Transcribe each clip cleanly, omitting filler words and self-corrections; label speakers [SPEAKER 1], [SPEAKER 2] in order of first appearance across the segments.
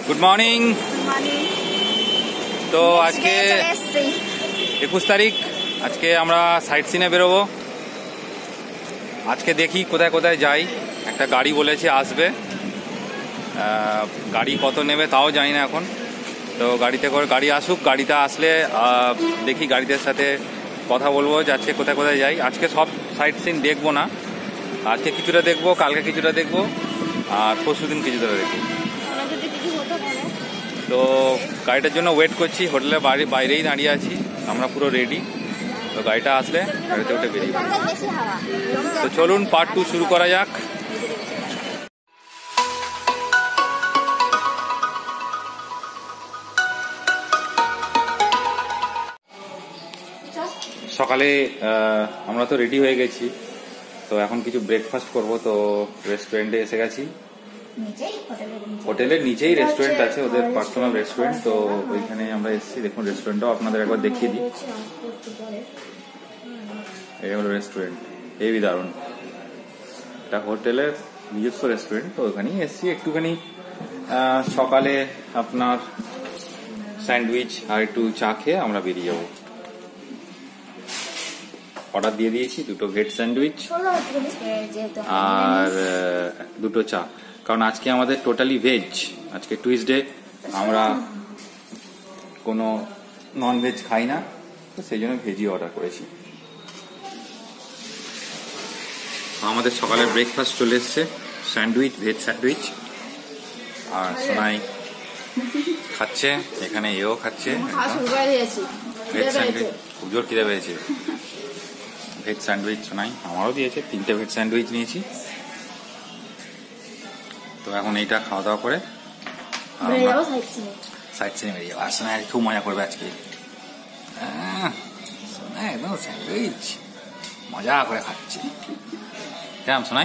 [SPEAKER 1] Good morning. तो आज के 21 तारीख आज के আমরা সাইট সিনে বেরোবো। আজকে দেখি কোথায় কোথায় যাই। একটা গাড়ি বলেছে আসবে, গাড়ি কত নেবে তাও জানি না এখন। তো গাড়িতে করে গাড়ি আসুক, গাড়িতে আসলে দেখি গাড়িদের সাথে কথা বলবো যাচ্ছে কোথায় কোথায় যাই। আজকে সব সাইট সিন দেখবো না, আজকে কিছুটা দেখবো, কালকে কিছুটা দেখবো, আর পরশুদিন কিছুটা দেখবো। তো গাড়িটার জন্য ওয়েট করছি, হোটেলের বাইরেই দাঁড়িয়ে আছি, আমরা পুরো রেডি। তো গাড়িটা আসলে গাড়িতে উঠে বেরিয়ে। তো চলুন পার্ট 2 শুরু করা যাক। সকালে আমরা তো রেডি হয়ে গেছি, তো এখন কিছু ব্রেকফাস্ট করব। তো রেস্টুরেন্টে এসে গেছি, হোটেলের নিচেই রেস্টুরেন্ট আছে, ওদের পার্সোনাল রেস্টুরেন্ট। তো ওইখানে আমরা এসেছি। দেখুন রেস্টুরেন্টটাও আপনাদের একবার দেখিয়ে দিই। এই হলো রেস্টুরেন্ট, এই দারুণ। এটা হোটেলের নিজস্ব রেস্টুরেন্ট। তো ওখানেই এসেছি একটুখানি সকালে আপনার স্যান্ডউইচ আর একটু চা খেয়ে আমরা বেরিয়ে যাবো। অর্ডার দিয়ে দিয়েছি, দুটো ভেজ স্যান্ডউইচ আর দুটো চা, কারণ আজকে আমাদের টোটালি ভেজ। আজকে টুইসডে, আমরা কোনো নন ভেজ খাই না, তো সেই জন্য ভেজই অর্ডার করেছি। আমাদের সকালের ব্রেকফাস্ট চলে এসছে, স্যান্ডউইচ, ভেজ স্যান্ডউইচ। আর সোনাই খাচ্ছে, এখানে এও খাচ্ছে ভেজ স্যান্ডউইচ। খুব জোর খিদে পেয়েছে। ভেজ স্যান্ডউইচ সোনাই আমারও দিয়েছে, 3টে ভেজ স্যান্ডউইচ নিয়েছি। তো এখন এইটা খাওয়া দাওয়া করে সাইড সিনে বেরিয়ে যাবো। আর সোনাই খুব মজা করবে আজকে। সোনাই একদম স্যান্ডউইচ মজা করে খাচ্ছে, কেমন সোনাই?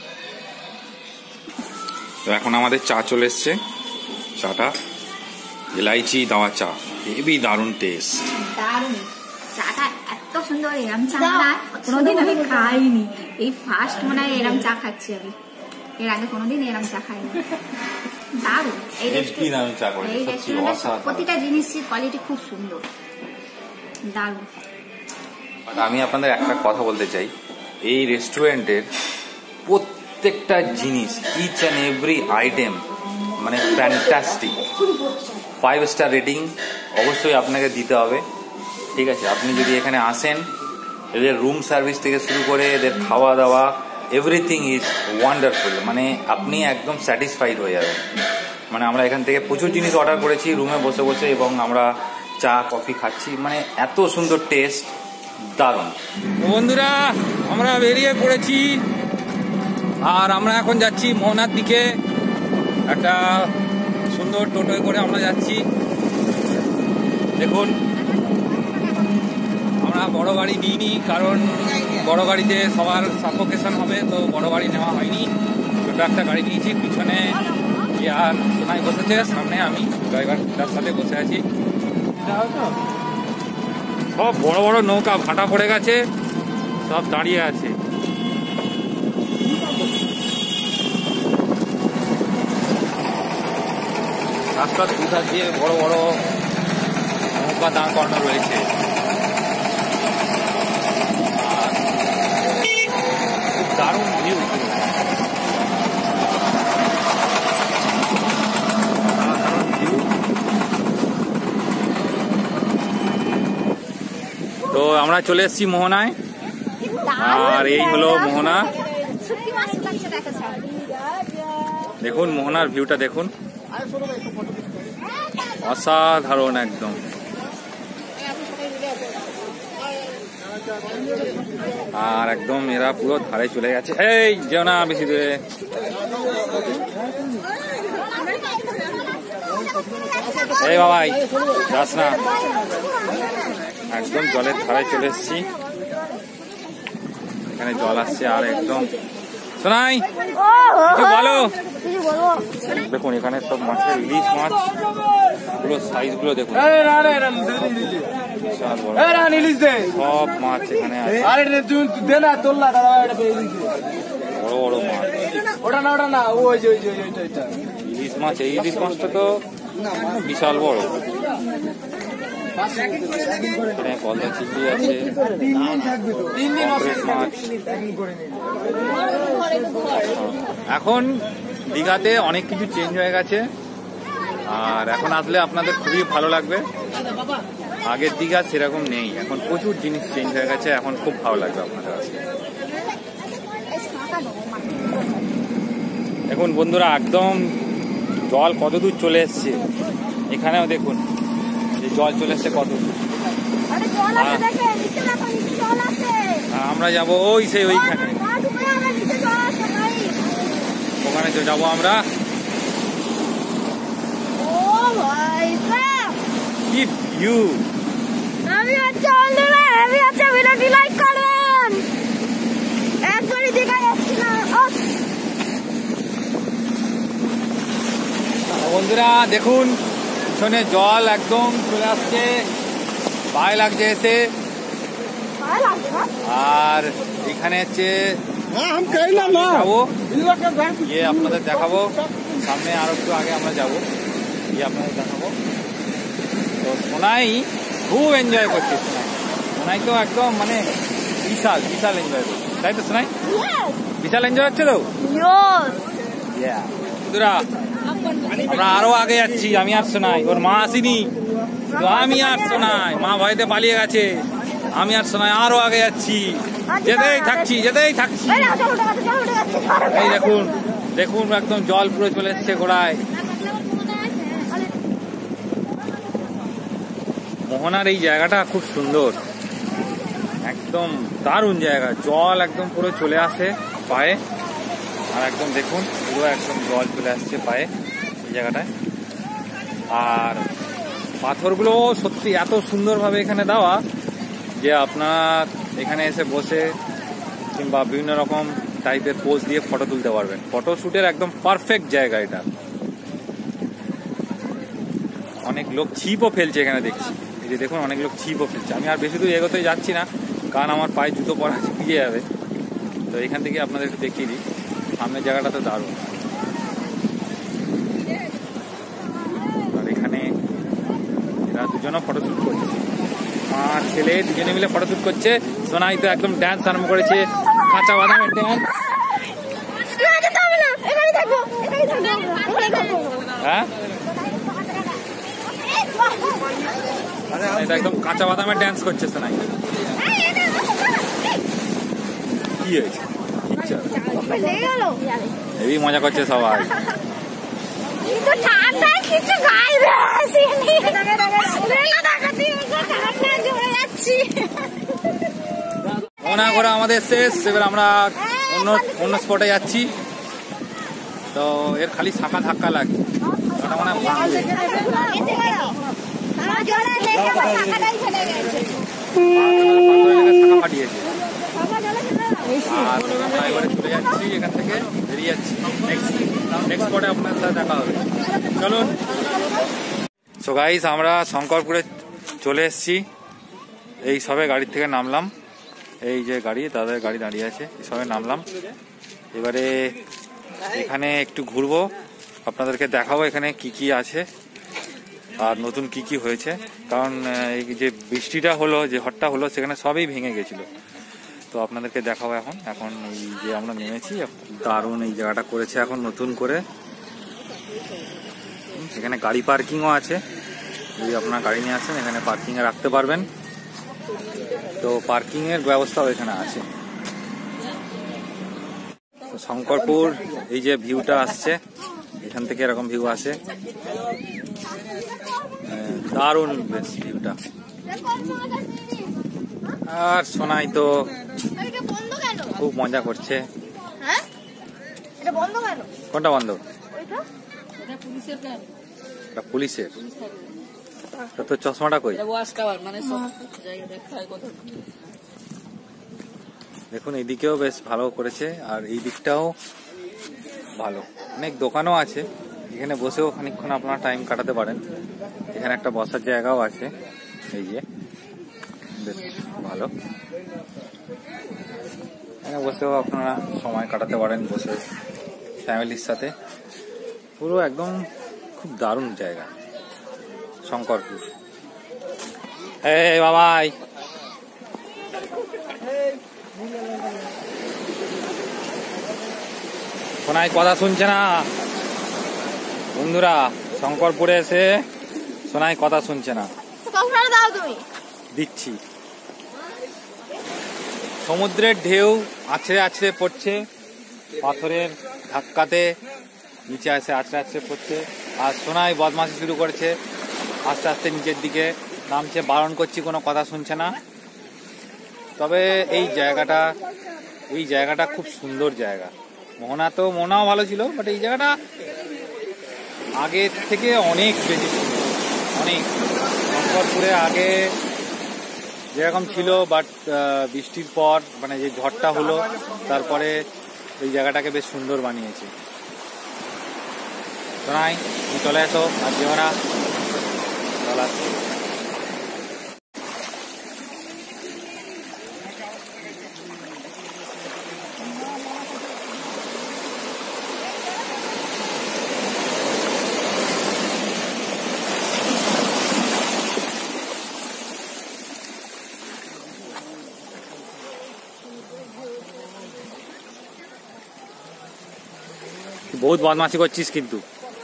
[SPEAKER 1] তো এখন আমাদের চা চলে এসছে। চাটা এলাইচি দেওয়া চা, হেবি দারুণ টেস্ট।
[SPEAKER 2] চাটা এত সুন্দর, এরম চা না কোনোদিন আমি খাইনি, এই ফার্স্ট মনে হয় এরম চা খাচ্ছি আমি। এর আগে কোনোদিন এরম চা খাইনি, দারুণ। এই রেস্টুরেন্টের প্রতিটা জিনিসের কোয়ালিটি খুব সুন্দর, দারুণ।
[SPEAKER 1] আমি আপনাদের একটা কথা বলতে চাই, এই রেস্টুরেন্টের প্রত্যেকটা জিনিস, ইচ অ্যান্ড এভরি আইটেম মানে ফ্যান্টাস্টিক। 5 স্টার রেটিং অবশ্যই আপনাকে দিতে হবে, ঠিক আছে? আপনি যদি এখানে আসেন, এদের রুম সার্ভিস থেকে শুরু করে এদের খাওয়া দাওয়া এভরিথিং ইজ ওয়ান্ডারফুল। মানে আপনি একদম স্যাটিসফাইড হয়ে যাবেন। মানে আমরা এখান থেকে প্রচুর জিনিস অর্ডার করেছি রুমে বসে বসে, এবং আমরা চা কফি খাচ্ছি, মানে এত সুন্দর টেস্ট, দারুণ। বন্ধুরা আমরা বেরিয়ে পড়েছি, আর আমরা এখন যাচ্ছি মোহনার দিকে। একটা সুন্দর টোটোয় করে আমরা যাচ্ছি। দেখুন আমরা বড় গাড়ি নিইনি, কারণ বড় গাড়িতে সবার সাফোকেশন হবে, তো বড় গাড়ি নেওয়া হয়নি। ছোট একটা গাড়ি নিয়েছি, পিছনে আর সোনাই বসেছে, সামনে আমি ড্রাইভারটার সাথে বসে আছি। সব বড় বড় নৌকা ভাটা পড়ে গেছে, সব দাঁড়িয়ে আছে। রাস্তার দুধার দিয়ে বড় বড় নৌকা দাঁড় করানো রয়েছে। খুব দারুণ ভিউ, তো আমরা চলে এসেছি মোহনায়, আর এই হলো মোহনা। দেখুন মোহনার ভিউটা দেখুন, অসাধারণ একদম। আর একদম এরা পুরো ধারে চলে গেছে। এই যেও না বেশি দূরে। এই বাবাই যাস না, একদম জলের ধারে চলে এসছি। এখানে জল আসছে, আর একদম শোনাই কিছু বলো। দেখুন এখানে সব মাছের, ইলিশ মাছ গুলো সাইজ গুলো দেখুন, সব মাছ এখানে আছে, বড় বড় মাছ। ইলিশ মাছ, এই ইলিশ মাছটা তো বিশাল বড়। এখানে গলদা চিংড়ি আছে, পমফ্রেট মাছ। এখন দীঘাতে অনেক কিছু চেঞ্জ হয়ে গেছে, আর এখন আসলে আপনাদের খুবই ভালো লাগবে। আগের দীঘা সেরকম নেই, এখন প্রচুর জিনিস চেঞ্জ হয়ে গেছে, এখন খুব ভালো লাগবে আপনাদের আসলে। দেখুন বন্ধুরা, একদম জল কত দূর চলে এসছে, এখানেও দেখুন এই জল চলে এসছে কত দূর। আমরা যাবো ওই সেই ওইখানে, ওখানে তো যাবো আমরা। কি ভিউ!
[SPEAKER 3] আমি আচ্ছা বন্ধুরা, আমি আচ্ছা ভিডিওটি লাইক করুন। একবারই দেখা যাচ্ছে না
[SPEAKER 1] বন্ধুরা, দেখুন পিছনে জল একদম চলে আসছে, ভয় লাগছে এসে। আর এখানে হচ্ছে যাবো গিয়ে আপনাদের দেখাবো, সামনে আরো একটু আগে আমরা যাবো, গিয়ে আপনাদের দেখাবো। তো সোনাই খুব এনজয় করছে, সোনাই তো একদম মানে বিশাল বিশাল এনজয় করছে, তাই তো সোনাই? বিশাল এনজয় হচ্ছে তো। বন্ধুরা, আমরা আরো আগে যাচ্ছি, আমি আর সোনাই, ওর মা আসেনি, তো আমি আর সোনাই, মা ভয়তে পালিয়ে গেছে, আমি আর সোনাই আরো আগে যাচ্ছি, যেতেই থাকছি যেতেই থাকছি। এই দেখুন দেখুন, একদম জল পুরো চলে এসছে গোড়ায়। মোহনার এই জায়গাটা খুব সুন্দর, একদম দারুণ জায়গা, জল একদম পুরো চলে আসে পায়ে, আর একদম দেখুন পুরো একদম জল চলে আসছে পায়ে এই জায়গাটায়। আর পাথরগুলো সত্যি এত সুন্দরভাবে এখানে দেওয়া যে আপনার এখানে এসে বসে কিংবা বিভিন্ন রকম টাইপের পোজ দিয়ে ফটো তুলতে পারবেন। ফটো শুটের একদম পারফেক্ট জায়গা এটা। অনেক লোক ছিপও ফেলছে এখানে দেখছি, এই যে দেখুন অনেক লোক ছিপও ফেলছে। আমি আর বেশি দূর এগোতেই যাচ্ছি না, কারণ আমার পায়ে জুতো পরা ভিজে যাবে। তো এখান থেকে আপনাদের একটু দেখিয়ে দিই, সামনের জায়গাটা তো দারুণ। আর এখানে এরা দুজনও ফটোশ্যুট করছে, আর ছেলে দুজনে মিলে ফটোশ্যুট করছে। সোনাই তো একদম ড্যান্স আরম্ভ করেছে, কাঁচা বাদামের ড্যান্স। হ্যাঁ, এটা একদম কাঁচা বাদামের ড্যান্স করছে সোনাই। কি হয়েছে? হেবি মজা করছে সবাই। মনে করে আমাদের শেষ, এবার আমরা অন্য স্পটে যাচ্ছি। তো এর খালি শাখা ধাক্কা লাগে, ওটা মনে হয় ভাঙবে। শাখা ফাটিয়েছে। আর আমরা এবারে চলে যাচ্ছি, এখান থেকে বেরিয়ে যাচ্ছি, নেক্সট স্পটে আপনার সাথে দেখা হবে। চলুন। সো গাইস, আমরা শঙ্করপুরে চলে এসেছি, এই সবে গাড়ির থেকে নামলাম। এই যে গাড়ি, তাদের গাড়ি দাঁড়িয়ে আছে, সবে নামলাম। এবারে এখানে একটু ঘুরবো, আপনাদেরকে দেখাবো এখানে কি কি আছে আর নতুন কি কি হয়েছে। কারণ এই যে বৃষ্টিটা হলো, যে ঝড়টা হলো, সেখানে সবই ভেঙে গেছিল। তো আপনাদেরকে দেখাবো এখন। এখন এই যে আমরা নেমেছি, দারুণ এই জায়গাটা করেছে এখন নতুন করে। এখানে গাড়ি পার্কিংও আছে, যদি আপনার গাড়ি নিয়ে আসেন এখানে পার্কিংয়ে রাখতে পারবেন। তো পার্কিং এর ব্যবস্থাও এখানে আছে। শঙ্করপুর এই যে ভিউটা আসছে, এখান থেকে এরকম ভিউ আসে, দারুণ বেশ ভিউটা। আর সোনাই তো খুব মজা করছে। কোনটা বন্ধ? পুলিশের। তো চশমাটা কই? দেখুন এইদিকেও বেশ ভালো করেছে, আর এই দিকটাও ভালো, অনেক দোকানও আছে, এখানে বসেও খানিকক্ষণ আপনারা টাইম কাটাতে পারেন। এখানে একটা বসার জায়গাও আছে, এই যে বেশ ভালো, এখানে বসেও আপনারা সময় কাটাতে পারেন, বসে ফ্যামিলির সাথে। পুরো একদম খুব দারুণ জায়গা। শঙ্করপুর। এই বাবাই সোনাই কথা শুনছে না বন্ধুরা, শঙ্করপুরে এসে সোনাই কথা শুনছে না।
[SPEAKER 3] দাও তুমি
[SPEAKER 1] দিচ্ছি। সমুদ্রের ঢেউ আছড়ে আছড়ে পড়ছে, পাথরের ধাক্কাতে নিচে আসে আছড়ে আছড়ে পড়ছে, আর সোনাই বদমাশি শুরু করেছে, আস্তে আস্তে নিচের দিকে নামছে। বারণ করছি, কোনো কথা শুনছে না। তবে এই জায়গাটা খুব সুন্দর জায়গা। মোহনাও ভালো ছিল, বাট এই জায়গাটা আগের থেকে অনেক বেশি সুন্দর, অনেক। শঙ্করপুরে আগে যেরকম ছিল, বাট বৃষ্টির পর মানে যে ঝড়টা হলো, তারপরে এই জায়গাটাকে বেশ সুন্দর বানিয়েছে। শোনাই তুমি চলে আসো, আর যেও না, চলে আসো। বহুত বদমাশি করছিস কিন্তু।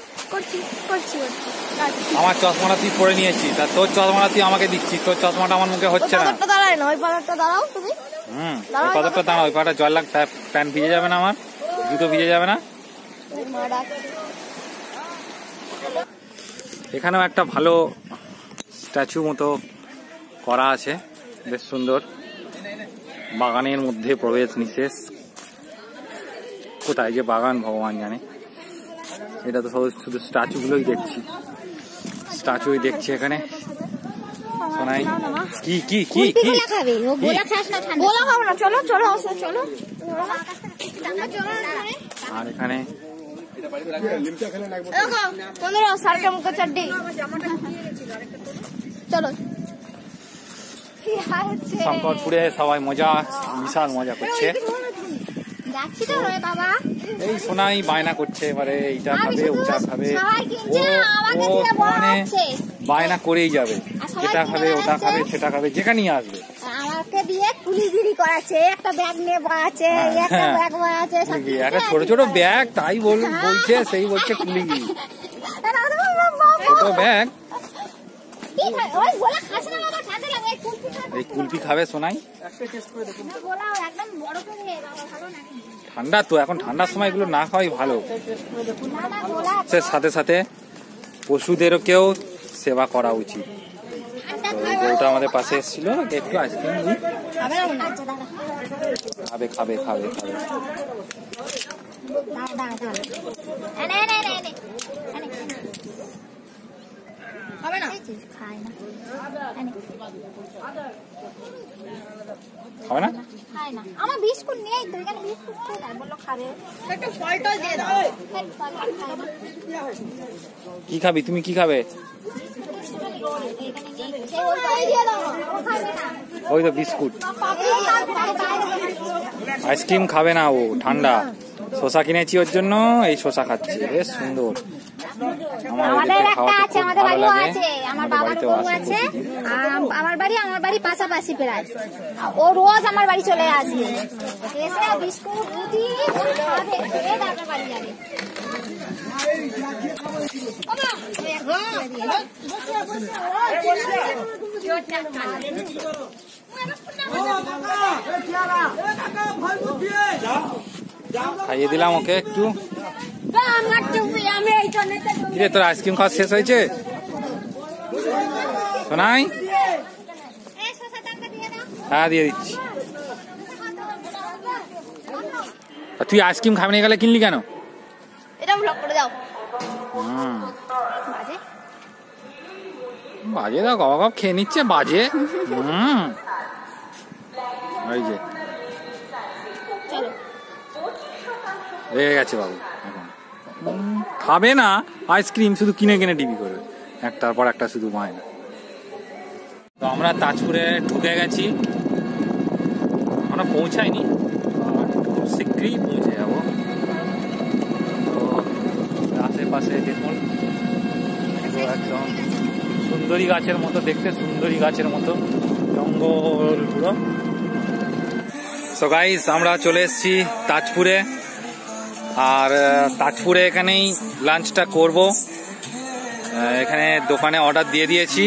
[SPEAKER 1] আমার চশমাটা তুই পরে নিয়েছিস, আর তোর চশমাটা তুই আমাকে দিচ্ছিস। তোর চশমাটা আমার মুখে হচ্ছে না।
[SPEAKER 3] ওই পাথরটা দাঁড়াও তুমি।
[SPEAKER 1] ওই পাথরটা দাঁড়া, ওই পাথরটা জল লাগ, প্যান্ট ভিজে যাবে না, আমার জুতো ভিজে যাবে না। এখানেও একটা ভালো স্ট্যাচু মতো করা আছে, বেশ সুন্দর। বাগানের মধ্যে প্রবেশ নিষেধ। কোথায় যে বাগান ভগবান জানে। এটা তো শুধু স্ট্যাচুগুলোই দেখছি এখানে। শোনাই কি কি কি কি আর এখানে শঙ্করপুরে সবাই বিশাল মজা করছে। এই সোনাই বায়না করছে, এবারে এইটা খাবে ওটা খাবে, ও মানে বায়না করেই যাবে। এটা খাবে ওটা খাবে সেটা খাবে, যেখানেই আসবে
[SPEAKER 3] আমাকে দিয়ে কুলিগিরি করাচ্ছে। একটা ব্যাগ নিয়ে বাড়াচ্ছে, একটা ব্যাগ বাড়াচ্ছে,
[SPEAKER 1] একটা ছোট ছোট ব্যাগ, তাই বলছে, সেই বলছে কুলিগিরি। ছোট ব্যাগ, এই কুলফি খাবে সোনাই। ঠান্ডা তো, এখন ঠান্ডার সময় এগুলো না খাওয়াই ভালো। সাথে সাথে পশুদেরকেও সেবা করা উচিত। গরুটা আমাদের পাশে এসেছিল, একটু আইসক্রিম খাবে খাবে খাবে খাবে। খাবে না,
[SPEAKER 3] আমার বিস্কুট নেই তো, এখানে বিস্কুট কোথায় বললো খাবে। একটা ফলটা দিয়ে দাও।
[SPEAKER 1] কি খাবি তুমি, কি খাবে? ওই তো বিস্কুট। আইসক্রিম খাবে না ও, ঠান্ডা। শসা কিনেছি ওর জন্য, এই শসা খাচ্ছে, বেশ সুন্দর।
[SPEAKER 3] আমাদের একটা আছে, আমাদের বাড়িও আছে, আমার বাবার বউ আছে, আমার বাড়ি পাশাপাশি প্রায়। ও রোজ আমার বাড়ি চলে আসবে, এসে বিস্কুট রুটি তারপর বাড়ি যাবে।
[SPEAKER 1] খাইয়ে দিলাম ওকে একটু। কিরে তোর আইসক্রিম খাওয়া শেষ হয়েছে শোনাই? হ্যাঁ দিয়ে দিচ্ছি। তুই আইসক্রিম খাবি না গেলে কিনলি কেন? বাজে দাও, গপ গপ খেয়ে নিচ্ছে, বাজে। ওই যে রেগে গেছে বাবু, এখন খাবে না আইসক্রিম, শুধু কিনে কিনে টিভি করবে, একটার পর একটা শুধু বায়না। তো আমরা তাজপুরে ঢুকে গেছি, আমরা পৌঁছাইনি, খুব শীঘ্রই পৌঁছে যাবো। তো আশেপাশে দেখুন একদম সুন্দরী গাছের মতো দেখতে, সুন্দরী গাছের মতো জঙ্গল পুরো। সো গাইস, আমরা চলে এসেছি তাজপুরে, আর তাজপুরে এখানেই লাঞ্চটা করব। এখানে দোকানে অর্ডার দিয়ে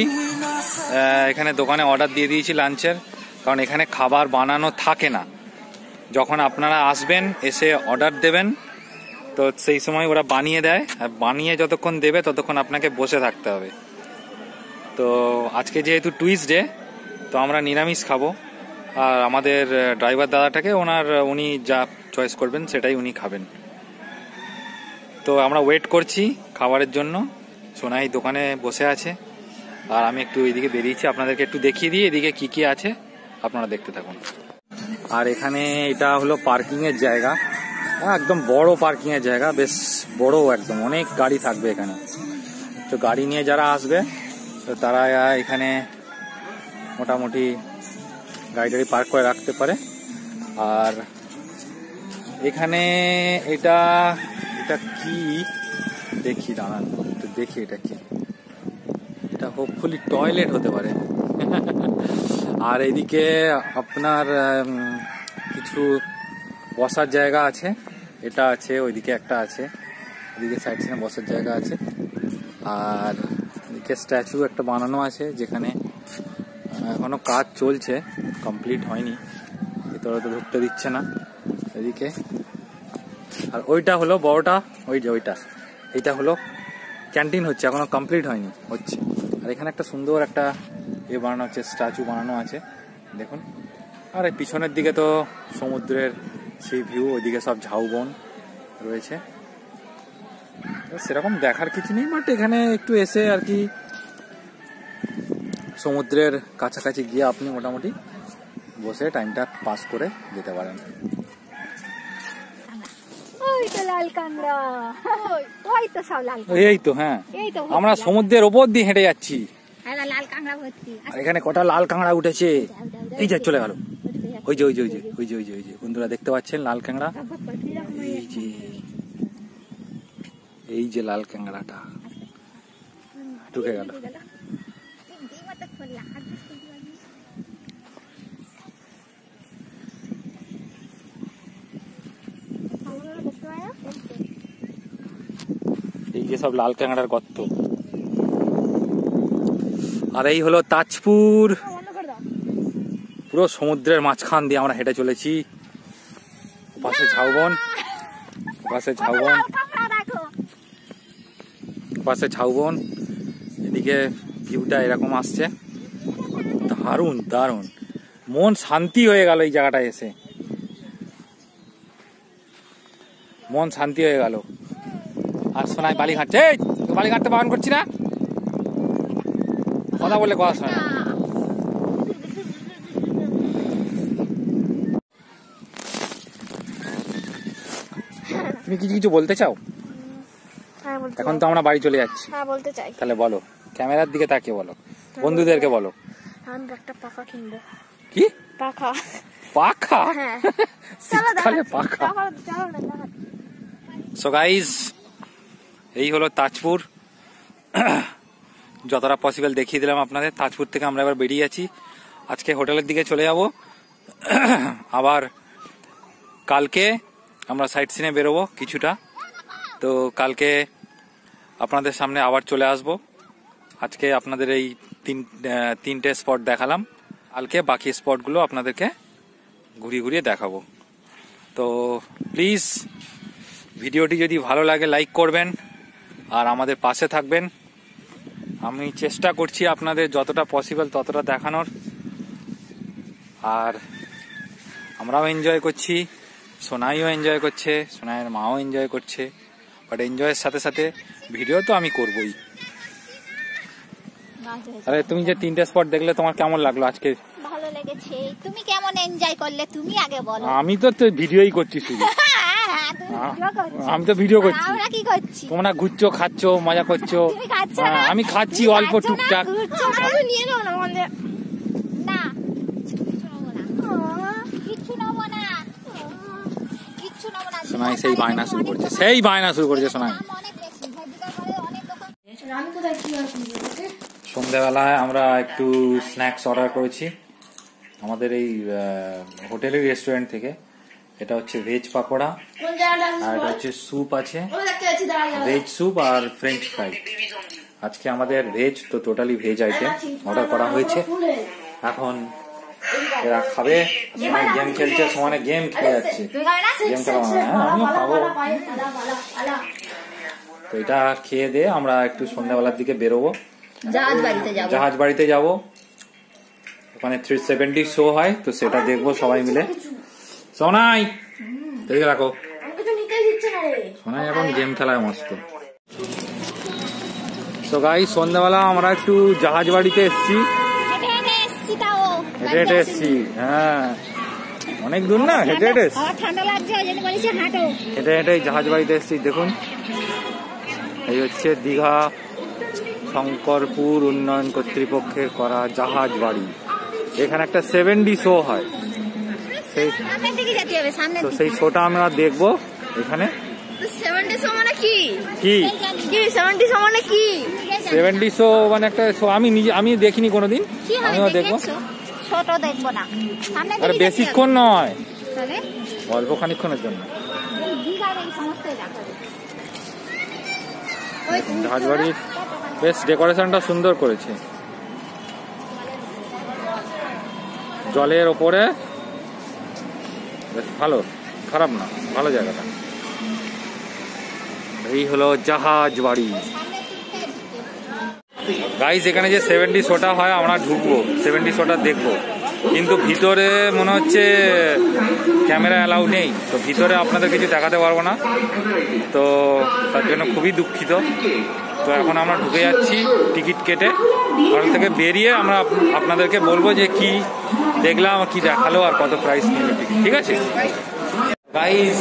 [SPEAKER 1] দিয়েছি লাঞ্চের, কারণ এখানে খাবার বানানো থাকে না। যখন আপনারা আসবেন এসে অর্ডার দেবেন, তো সেই সময় ওরা বানিয়ে দেয়, আর বানিয়ে যতক্ষণ দেবে ততক্ষণ আপনাকে বসে থাকতে হবে। তো আজকে যেহেতু টুইসডে, তো আমরা নিরামিষ খাবো, আর আমাদের ড্রাইভার দাদাটাকে উনি যা চয়েস করবেন সেটাই উনি খাবেন। তো আমরা ওয়েট করছি খাবারের জন্য। সোনাই দোকানে বসে আছে, আর আমি একটু এইদিকে বেরিয়েছি, আপনাদেরকে একটু দেখিয়ে দিই এদিকে কি কি আছে, আপনারা দেখতে থাকুন। আর এখানে এটা হলো পার্কিং এর জায়গা, একদম বড় পার্কিং এর জায়গা, বেশ বড়, একদম অনেক গাড়ি থাকবে এখানে। তো গাড়ি নিয়ে যারা আসবে তো তারা এখানে মোটামুটি গাড়ি পার্ক করে রাখতে পারে। আর এখানে এটা কি দেখি, দাঁড়ান তো দেখি এটা কি। এটা হোপফুলি টয়লেট হতে পারে। আর এদিকে আপনার কিছু বসার জায়গা আছে, এটা আছে, ওইদিকে একটা আছে, ওইদিকে সাইড সিনে বসার জায়গা আছে। আর এদিকে স্ট্যাচু একটা বানানো আছে, যেখানে এখনো কাজ চলছে, কমপ্লিট হয়নি, ভিতরে তো ঢুকতে দিচ্ছে না এদিকে। আর ওইটা হলো বড়টা, এইটা হলো ক্যান্টিন, হচ্ছে এখনো কমপ্লিট হয়নি, হচ্ছে। আর এখানে একটা সুন্দর একটা বানানো হচ্ছে, স্ট্যাচু বানানো আছে দেখুন। আর এই পিছনের দিকে তো সমুদ্রের সেই ভিউ, ওইদিকে সব ঝাউবন রয়েছে। সেরকম দেখার কিছু নেই, বাট এখানে একটু এসে আর কি সমুদ্রের কাছাকাছি গিয়ে আপনি মোটামুটি বসে টাইমটা পাস করে যেতে পারেন। এই তো হ্যাঁ, আমরা সমুদ্রের ওপর দিয়ে হেঁটে যাচ্ছি, এখানে কটা লাল কাঁকড়া উঠেছে, এই যে চলে গেল, ওই যে বন্ধুরা দেখতে পাচ্ছেন লাল কাঁকড়া, এই যে লাল কাঁকড়াটা ঢুকে গেল। এই যে সব লাল কাঁকড়ার গর্ত। আর এই হলো তাজপুর, পুরো সমুদ্রের মাঝখান দিয়ে আমরা হেঁটে চলেছি। পাশে ঝাউবন, এদিকে ভিউটা এরকম আসছে, দারুণ, মন শান্তি হয়ে গেল এই জায়গাটা এসে, মন শান্তি হয়ে গেল। আর সোনাই বালি ঘাটছে, বালি ঘাটতে বারণ করছি না, কথা বললে কথা শোনা। তুমি কিছু বলতে চাও? এখন তো আমরা বাড়ি চলে যাচ্ছি।
[SPEAKER 3] বলতে চাই।
[SPEAKER 1] তাহলে বলো, ক্যামেরার দিকে তাকিয়ে বলো, বন্ধুদেরকে বলো।
[SPEAKER 3] আমি একটা পাখা কিনবো।
[SPEAKER 1] কি
[SPEAKER 3] পাখা?
[SPEAKER 2] হ্যাঁ,
[SPEAKER 1] শীতকালে পাখা। সো গাইস, এই হলো তাজপুর, যতটা পসিবল দেখিয়ে দিলাম আপনাদের। তাজপুর থেকে আমরা এবার বেরিয়ে যাচ্ছি, আজকে হোটেলের দিকে চলে যাব। আবার কালকে আমরা সাইট সিনে বেরোবো কিছুটা, তো কালকে আপনাদের সামনে আবার চলে আসব। আজকে আপনাদের এই তিনটে স্পট দেখালাম, কালকে বাকি স্পটগুলো আপনাদেরকে ঘুরিয়ে দেখাবো। তো প্লিজ ভিডিওটি যদি ভালো লাগে লাইক করবেন, আর আমাদের পাশে থাকবেন। আমি চেষ্টা করছি আপনাদের যতটা পসিবল ততটা দেখানোর, আর আমরাও এনজয় করছি, সোনাইও এনজয় করছে, সোনাইয়ের মাও এনজয় করছে। বাট এনজয়ের সাথে সাথে ভিডিও তো আমি করবই। আরে তুমি যে তিনটে স্পট দেখলে, তোমার কেমন লাগলো আজকে?
[SPEAKER 3] ভালো লেগেছে। তুমি কেমন এনজয় করলে তুমি আগে বলো।
[SPEAKER 1] আমি তো ভিডিওই করছি শুধু। আমি তো ভিডিও করছি,
[SPEAKER 3] আমরা কি করছি?
[SPEAKER 1] তোমরা ঘুরছো, খাচ্ছো, মজা করছো। আমি খাচ্ছি অল্প টুকটাক।
[SPEAKER 3] নিয়ে নাও না, না কিচ্ছু নেবো না।
[SPEAKER 1] সোনাই সেই বায়না শুরু করছে, সোনাই। সন্ধ্যাবেলায় আমরা একটু স্ন্যাক্স অর্ডার করেছি আমাদের এই হোটেলের রেস্টুরেন্ট থেকে। এটা হচ্ছে ভেজ পাকোড়া, আর এটা হচ্ছে স্যুপ আছে, ভেজ স্যুপ আর ফ্রেঞ্চ ফ্রাই। আজকে আমাদের ভেজ, তো টোটালি ভেজ আইটেম অর্ডার করা হয়েছে। এখন এরা খাবে, সবাই গেম খেলছে, সমানে গেম খেলে যাচ্ছে, গেম খেলা। হ্যাঁ, আমিও খাবো। তো এটা খেয়ে দিয়ে আমরা একটু সন্ধ্যাবেলার দিকে বেরোবো, জাহাজ বাড়িতে যাব। ওখানে 370 শো হয়, তো সেটা দেখবো সবাই মিলে। সোনাই এদিকে রাখো, সোনাই এখন গেম খেলায় মস্ত। তো গাইস, সন্ধ্যাবেলা আমরা একটু জাহাজ বাড়িতে এসছি, হেঁটে হেঁটে এসছি। হ্যাঁ, অনেক দূর না, হেঁটে হেঁটে হেঁটে হেঁটে জাহাজ বাড়িতে এসছি। দেখুন, এই হচ্ছে দীঘা শঙ্করপুর উন্নয়ন কর্তৃপক্ষের করা জাহাজ বাড়ি। এখানে একটা 70 শো হয়, তো সেই শোটা আমরা দেখবো এখানে।
[SPEAKER 3] 70 শো মানে কি?
[SPEAKER 1] 70 শো মানে একটা শো আমি দেখিনি কোনোদিন, আমিও দেখবো।
[SPEAKER 3] ছোট দেখবো না,
[SPEAKER 1] আরে বেশিক্ষণ নয়, অল্প খানিক্ষণের জন্য। জাহাজ বাড়ির বেশ ডেকোরেশনটা সুন্দর করেছে, জলের ওপরে, বেশ ভালো, খারাপ না, ভালো জায়গাটা। এই হলো জাহাজ বাড়ি। গাইস, এখানে যে 70 শোটা হয় আমরা ঢুকবো, 70 শোটা দেখবো, কিন্তু ভিতরে মনে হচ্ছে ক্যামেরা অ্যালাউ নেই, তো ভিতরে আপনাদের কিছু দেখাতে পারবো না, তো তার জন্য খুবই দুঃখিত। তো এখন আমরা ঢুকে যাচ্ছি টিকিট কেটে। ঘর থেকে বেরিয়ে আমরা আপনাদেরকে বলবো যে কি দেখলাম, কি দেখালো, আর কত প্রাইস নিল টিকিট, ঠিক আছে গাইস?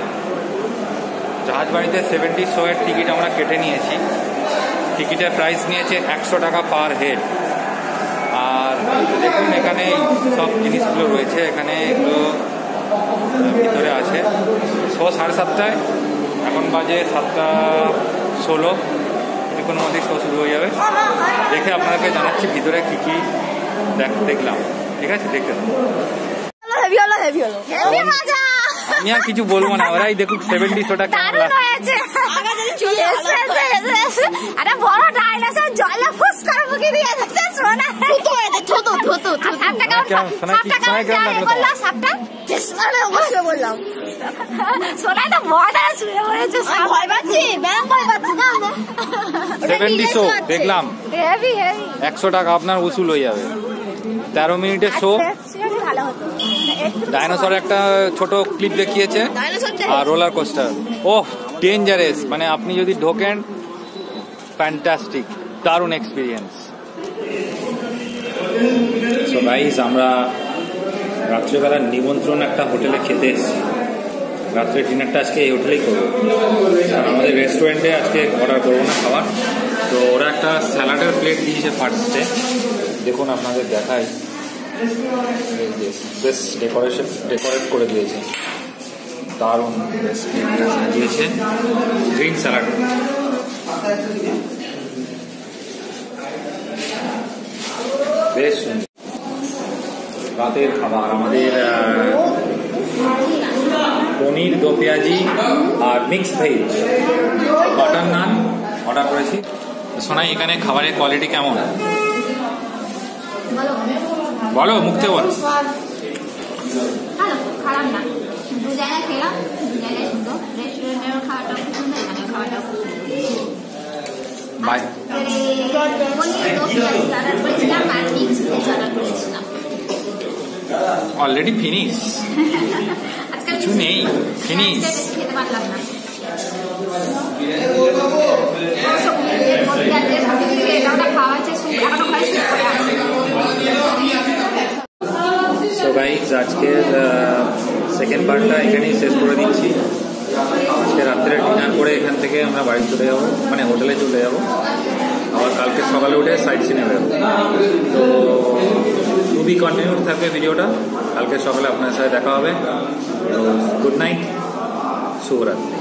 [SPEAKER 1] জাহাজ বাড়িতে 70 শো এর টিকিট আমরা কেটে নিয়েছি। টিকিটের প্রাইস নিয়েছে 100 টাকা পার হেড। আর দেখুন, এখানে সব জিনিসগুলো রয়েছে, এখানে এগুলো ভিতরে আছে। শো 7:30টায়, এখন বাজে 7:16, কিছুক্ষণ মধ্যেই শো শুরু হয়ে যাবে। দেখে আপনাদেরকে জানাচ্ছি ভিতরে কি কি দেখলাম, ঠিক আছে? দেখতে আমি আর কিছু বলবো না, ওরাই দেখুক 70 শোটা কেমন লাগছে। দেখলাম 100 টাকা আপনার উসুল হয়ে যাবে। 13 মিনিটের শো। ডাইনোসর একটা ছোট ক্লিপ দেখিয়েছে, আর রোলার কোস্টার। ওহ, ডেঞ্জারাস, মানে আপনি যদি ঢোকেন, ফ্যান্টাস্টিক, দারুণ এক্সপিরিয়েন্স। সো গাইস, আমরা রাত্রেবেলা নিমন্ত্রণ একটা হোটেলে খেতে এসেছি। রাত্রে ডিনারটা আজকে এই হোটেলেই করবো, আমাদের রেস্টুরেন্টে আজকে অর্ডার করবো না খাবার। তো ওরা একটা স্যালাডের প্লেট দিয়েছে ফার্স্টে, দেখুন আপনাদের দেখাই। বেশ ডেকোরেট করে দিয়েছে, দারুণ বেশ প্লেটটা সাজিয়েছে। গ্রিন স্যালাড, বেশ সুন্দর। রাতের খাবার আমাদের পনির দো পেঁয়াজি আর mix veg butter naan order করেছি। শোনাই, এখানে খাবারের কোয়ালিটি কেমন? বলো, মুখতে বলো।
[SPEAKER 2] খারাপ না, দু জায়গায় খেলাম, দু জায়গায় সুন্দর। রেস্টুরেন্টের খাওয়াটা খুব সুন্দর, এখানে খাওয়াটা খুব সুন্দর।
[SPEAKER 1] অলরেডি ফিনিশ, কিছু নেই, ফিনিশ।
[SPEAKER 2] খেতে পারলাম না।
[SPEAKER 1] সো গাইস, আজকের সেকেন্ড পার্টটা এখানেই শেষ করে দিচ্ছি। আজকে রাত্রে ডিনার করে এখান থেকে আমরা বাড়ি চলে যাবো, মানে হোটেলে চলে যাবো। আবার কালকে সকালে উঠে সাইট সিনে বেরোবো। তো খুবই কন্টিনিউ থাকবে ভিডিওটা, কালকে সকালে আপনার সাথে দেখা হবে। তো গুড নাইট, শুভরাত্রি।